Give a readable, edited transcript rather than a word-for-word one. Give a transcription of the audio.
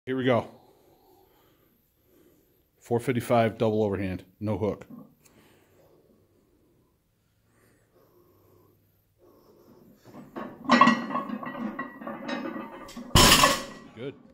Here we go. 455 double overhand, no hook. Good.